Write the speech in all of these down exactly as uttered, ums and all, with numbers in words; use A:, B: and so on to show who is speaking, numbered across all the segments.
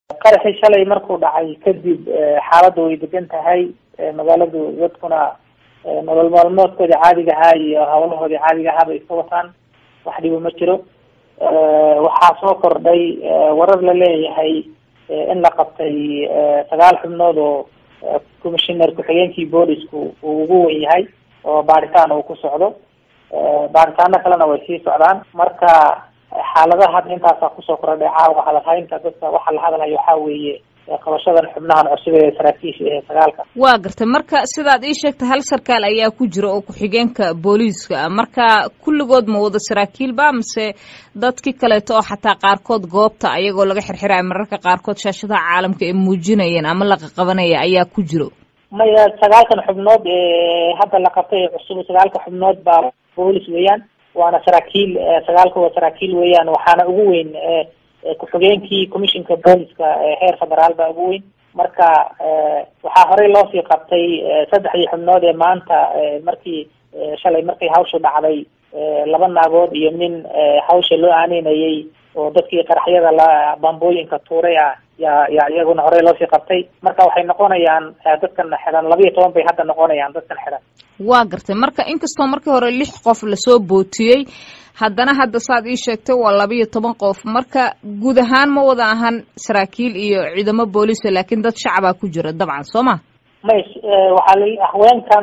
A: qaraxii shalay markuu dhacay kadib xaaladdu way degan tahay magaaladu dadkuna nolol maalmoodkoodii caadiga ahaa iyo hawlahoodii caadiga ahaa bay iska wataan wax dhibo ma jiro. waxaa soo kordhay warar la leeyahay in la qabtay sagaal xubnood oo commissioner ku-xigeenkii boolisku uu ugu wen yahay oo baaritaan uu ku socdo. baaritaano kalena way sii socdaan. marka xaaladaha hadda intaasaa kusoo kordhay caawa hadalhaynta dadka waxaa la hadalhayo waxaa weeye qabashadan xubnahan cusub ee saraakiisha ee sagaalka.
B: waa gartay marka sidaad ii sheegtay hal sarkaal ayaa ku jira oo ku-xigeenka booliiska, marka kulligood ma wada saraakiilba mise dadkii kaleeto oo xataa qaarkood goobta ayagoo laga xirxirayo mararka qaarkood shaashadaha caalamka ay muujinayeen ama la qaqabanaya ayaa ku jiro?
A: maya sagaalkan xubnood ee hadda la qabtay ee cusub sagaalka xubnood baa boolis weeyaan, waana saraakiil sagaalka waa saraakiil weeyaan. waxaana ugu weyn ku-xigeenkii commissionka booliska heer federaal baa ugu weyn. marka waxaa horey loosii qabtay saddexdii xubnood ee maanta markii shalay markii hawshu dhacday laba naagood iyo nin hawsha loo aaneynayay oo dadkii qaraxyada la bambooyinka tuuray ah yaa yaa iyaguna horey loosii qabtay. marka waxay noqonayaan dadkan xiran laba iyo toban bay hadda noqonayaan dadkan xiran.
B: waa gartay marka inkastoo markii hore lix qof lasoo bootiyey haddana hadda saad ii sheegtay waa laba iyo toban qof. marka guud ahaan ma wada ahan saraakiil iyo ciidamo booliisa laakiin dad shacabaa ku jira dabcan soo ma?
A: may waxaa la haweenkan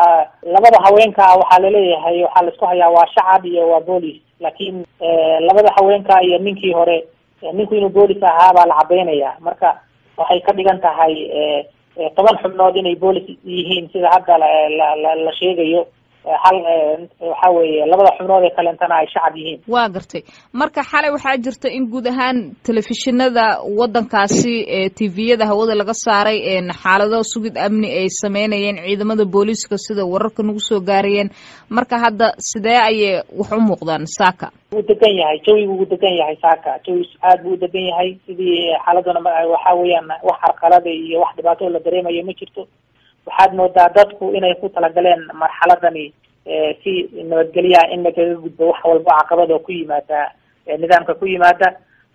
A: labada haweenka waxaa laleeyahay waxaa laisku hayaa waa shacab iyo waa boolis, laakiin labada haweenka iyo ninkii hore ninku inuu boolis ahaa baa la cadeynaya. marka waxay ka dhigan tahay toban xubnood inay boolis yihiin sida hadda la la sheegayo. hal waxa weeye labada xubnood ee kalentana ay shacab yihiin.
B: waa gartay marka xalay waxaa jirta in guud ahaan telefishinada wadankaasi ee tviyada hawada laga saaray xaalado sugid amni ay sameynayeen ciidamada booliiska sida wararka nagu soo gaarayeen. marka hadda sidee ayay wax u muuqdaan saaka?
A: wuu degan yahay jawigu wuu degan yahay saaka jawi aad buu degan yahay. sidii xaaladuna waxa weeyaan wax carqalada iyo wax dhibaato la dareemayo ma jirto. waxaad moodaa dadku inay ku talagaleen marxaladani si nabadgelya in lagaga gudbo wax walba caqabad oo ku yimaada nidaamka ku yimaada.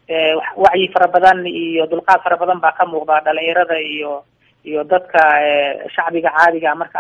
A: wacyi fara badan iyo dulqaad fara badan baa ka muuqda dhalinyarada iyo iyo dadka shacbiga caadiga marka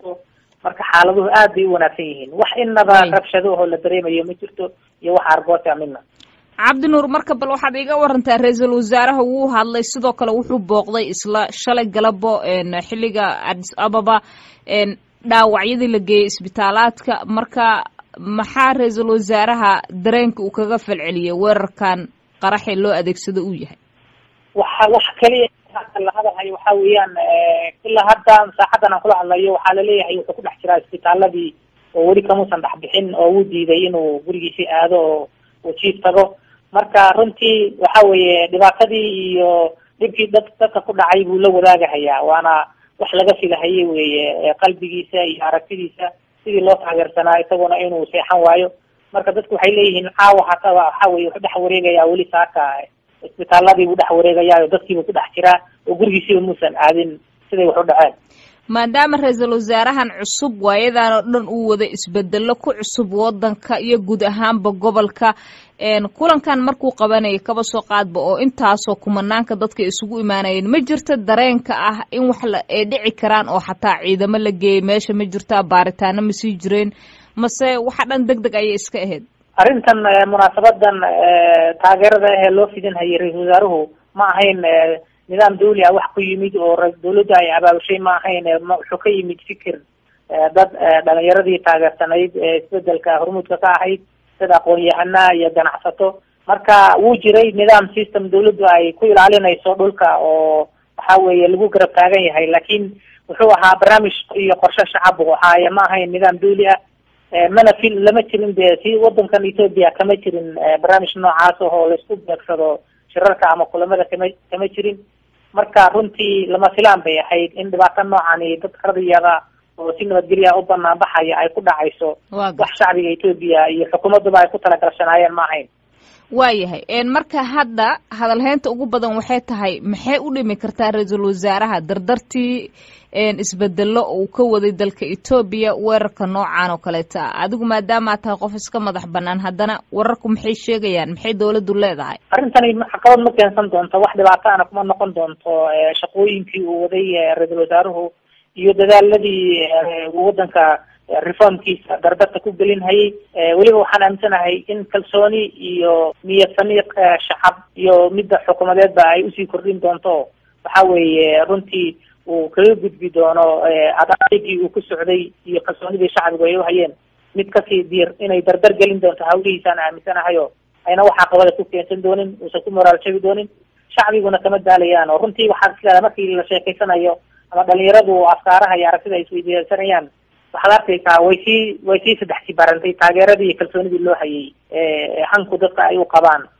A: marka xaaladuhu aad bay u wanaagsan yihiin. wax inaba rabshado oo la dareemayo ma jirto iyo wax argoota midna.
B: cabdinuur marka bal waxaad iga warantaa ra-iisul wasaaraha wuu hadlay sidoo kale wuxuu booqday isla shalay galabo xilliga Addis Ababa dhaawacyadii la geeyey isbitaalaadka. marka maxaa ra-iisul wasaaraha dareenka uu kaga falceliyay weerarkan qaraxee loo adeegsado uu yahay?
A: waxa wax kaliya la hadalhayo waxaa weeyaan ilaa hadda saacadan aan kula hadlayo waxaa laleeyahay wuxuu ku dhex jiraa isbitaaladii oo weli kamuusan dhex bixin oo wuu diiday inuu gurigiisii aado oo uu jiif tago. marka runtii waxa weeye dhibaatadii iyo dhibkii dad dadka ku dhacay buu la wadaagahayaa, waana wax laga filahayay weeye qalbigiisa iyo aragtidiisa sidii loo taageersanaa isaguna inuu seexan waayo. marka dadku waxay leeyihiin caawa hataba waxa weye wuxuu dhex wareegayaa weli saaka isbitaaladii buu dhex wareegayaa oo dadkiibuu ku dhex jiraa oo gurigiisiiba muusan aadin siday wax u dhaceen.
B: maadaama ra-iisul wasaarahan cusub waayadan oo dhan uu wada isbedelo ku cusub wadanka iyo guud ahaanba gobolka, kulankan markuu qabanayay kaba soo qaadba oo intaasoo kumanaanka dadka isugu imaanayeen, ma jirta dareenka ah in wax ay dhici karaan oo xataa ciidamo la geeyay meesha? ma jirta baaritaano ma sii jireen mase waxa dhan deg deg ayay iska ahayd?
A: arrintan munaasabadan taageerada ahee loo fidinhayay ra-iisul wasaaruhu ma ahayn nidaam dawli ah wax ku yimid oo dawladda ay abaabushay ma ahayn. wuxuu ka yimid fikir dad dhalinyaradii taageersanayd isbedelka hormuudka ka ahayd dad aqoon-yahana iyo ganacsato. marka wuu jiray nidaam system dawladdu ay ku ilaalinayso dhulka oo waxa weeye lagu garab taagan yahay, laakiin wuxuu ahaa barnaamij iyo qorshe shacab waxaaya ma ahayn nidaam dawli ah. mana fil lama jirin de si wadankan Ethiopia kama jirin barnaamij noocaas oo la isku beegsado shirarka ama kulamada kama kama jirin. marka runtii lama filaan bay ahayd in dhibaato noocani dad qardiyada oo si nabadgelya u banaan baxaya ay ku dhacayso. wax shacbiga Ethiopia iyo xukuumaduba ay ku talagalshanaayeen ma ahayn.
B: waayahay marka hadda hadalhaynta ugu badan waxay tahay maxay u dhimi kartaa ra-iisul wasaaraha dardartii isbedelo uu ka waday dalka Ethiopia weerarka noocan oo kaleeta adigu maadaama tahay qof iska madax banaan haddana wararku maxay sheegayaan maxay dawladdu leedahay
A: arrintani caqabad ma keensan doonto wax dhibaato ah kuma noqon doonto shaqooyinkii uu waday ra-iisul wasaaruhu iyo dadaaladii wadanka reformkiisa dardarta ku gelin hayay weliba waxaan aaminsanahay in kalsooni iyo niyad samiiq shacab iyo midda xukuumadeedba ay usii kordhin doonto waxa weeye runtii uu kaga gudbi doono adaygii uu ku socday iyo kalsoonidii shacbigu ay u hayeen mid kasii diir inay dardar gelin doonto hawlihiisaan aaminsanahayo ayna wax caqabada ku keensan doonin uusan ku moraal jabi doonin shacbiguna kama daalayaan oo runtii waxaa isleedahay markii la sheekeysanayo ama dhalinyaradu afkaaraha iyo aragtida ay isweydiisanayaan waxaad arkaysaa way sii way sii saddex sii barantay taageeradii iyo kalsoonidii loo hayay hanku dadka ay u qabaan